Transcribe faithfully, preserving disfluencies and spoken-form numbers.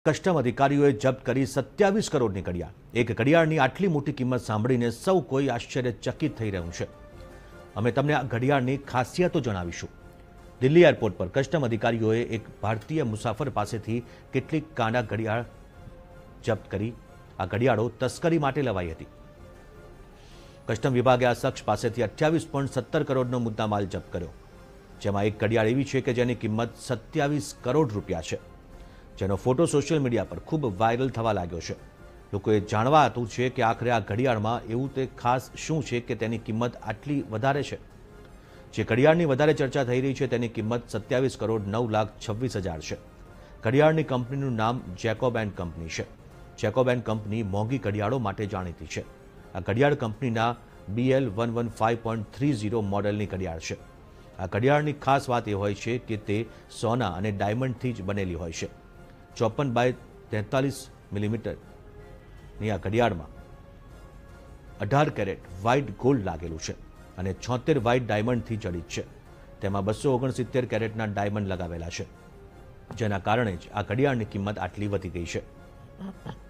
Custom અધિકારીઓએ જપ્ત કરી સત્યાવીસ કરોડની ઘડિયાળ। એક ઘડિયાળની આટલી મોટી કિંમત સાંભળીને સૌ કોઈ આશ્ચર્યચકિત થઈ રહ્યું છે। અમે તમને આ ઘડિયાળની ખાસિયતો જણાવીશું। દિલ્હી એરપોર્ટ પર કસ્ટમ અધિકારીઓએ એક ભારતીય મુસાફર પાસેથી કેટલીક કાંડા ઘડિયાળ જપ્ત કરી। આ ઘડિયાળો તસ્કરી માટે લવાઈ હતી। કસ્ટમ વિભાગે આ શખ્સ પાસેથી અઠ્યાવીસ પોઈન્ટ સત્તર કરોડનો મુદ્દામાલ જપ્ત કર્યો, જેમાં એક ઘડિયાળ એવી છે કે જેની કિંમત સત્યાવીસ કરોડ રૂપિયા છે, જેનો ફોટો સોશિયલ મીડિયા પર ખૂબ વાયરલ થવા લાગ્યો છે। લોકોએ જાણવા હતું છે કે આખરે આ ઘડિયાળમાં એવું તે ખાસ શું છે કે તેની કિંમત આટલી વધારે છે। જે ઘડિયાળની વધારે ચર્ચા થઈ રહી છે તેની કિંમત સત્યાવીસ કરોડ નવ લાખ છવ્વીસ હજાર છે। ઘડિયાળની કંપનીનું નામ જેકોબ એન્ડ કંપની છે। જેકોબ એન્ડ કંપની મોંઘી ઘડિયાળો માટે જાણીતી છે। આ ઘડિયાળ કંપનીના BL one one five point three zero મોડેલની ઘડિયાળ છે। આ ઘડિયાળની ખાસ વાત એ હોય છે કે તે સોના અને ડાયમંડથી જ બનેલી હોય છે। ચોપન બાય તેતાલીસ મિલીમીટરની આ ઘડિયાળમાં અઢાર કેરેટ વ્હાઇટ ગોલ્ડ લાગેલું છે અને છોતેર વ્હાઇટ ડાયમંડથી જડિત છે। તેમાં બસો ઓગણસિત્તેર કેરેટના ડાયમંડ લગાવેલા છે, જેના કારણે જ આ ઘડિયાળની કિંમત આટલી વધી ગઈ છે।